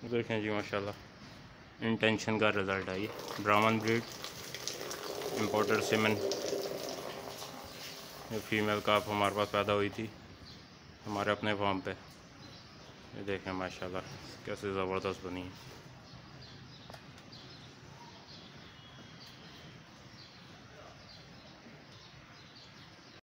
देखें जी माशाल्लाह इंटेंशन का रिज़ल्ट है ये। ब्राह्मण ब्रीड इंपोर्टेड सीमेन, ये फीमेल काफ हमारे पास पैदा हुई थी हमारे अपने फार्म पे। ये देखें माशाल्लाह कैसे ज़बरदस्त बनी है।